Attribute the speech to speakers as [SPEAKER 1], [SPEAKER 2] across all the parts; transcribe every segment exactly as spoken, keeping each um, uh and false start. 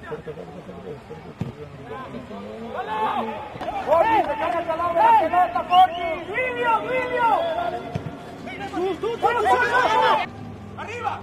[SPEAKER 1] ¡Arriba!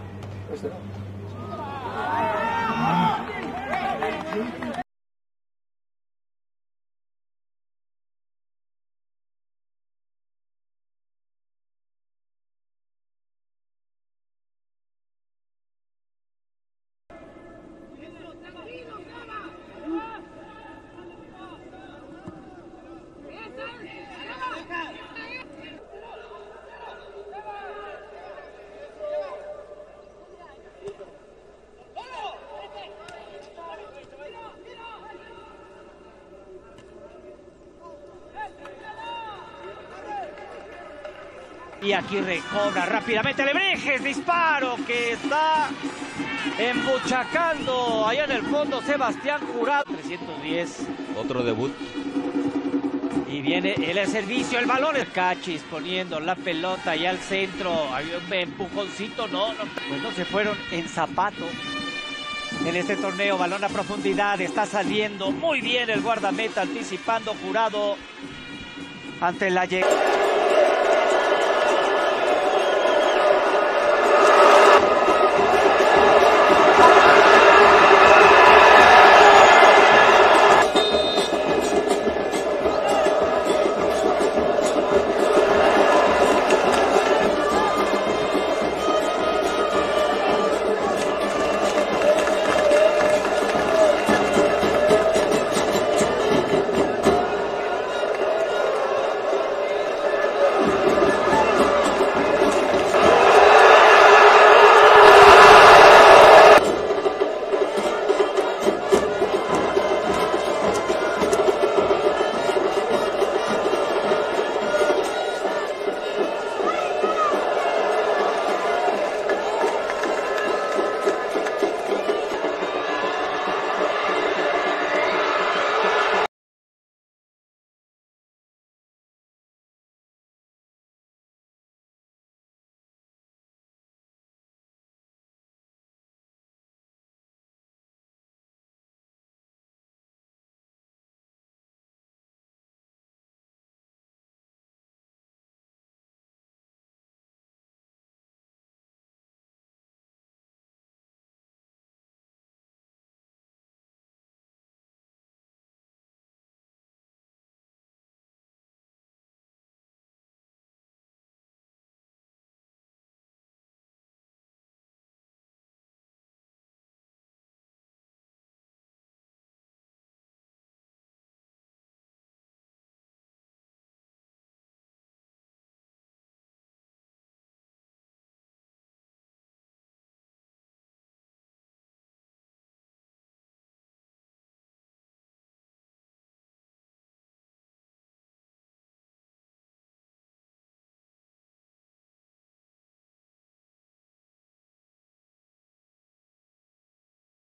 [SPEAKER 2] Y aquí recobra rápidamente Lebrejes, disparo que está embuchacando allá en el fondo Sebastián Jurado. trescientos diez.
[SPEAKER 3] Otro debut.
[SPEAKER 2] Y viene el servicio, el balón. El Cachis poniendo la pelota ya al centro. Había un empujoncito, no, no. Pues no se fueron en zapato. En este torneo, balón a profundidad, está saliendo muy bien el guardameta, anticipando Jurado ante la llegada.